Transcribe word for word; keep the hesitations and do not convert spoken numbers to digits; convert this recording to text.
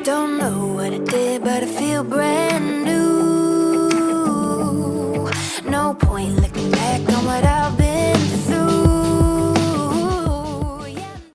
Don't know what I did, but I feel brave.